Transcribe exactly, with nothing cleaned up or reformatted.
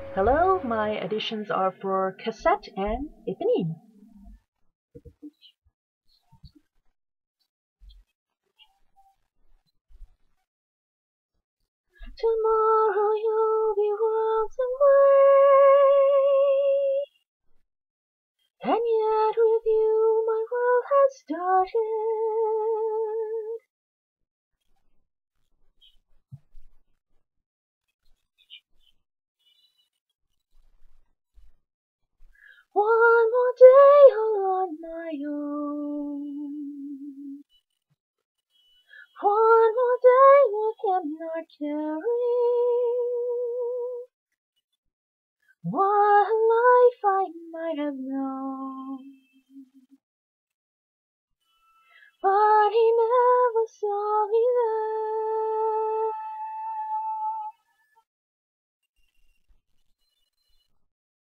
Hello, my additions are for Cassette and Eponine. Tomorrow you'll be worlds away, and yet with you my world has started. One more day all on my own. One more day with him not caring what life I might have known. But he never saw me there.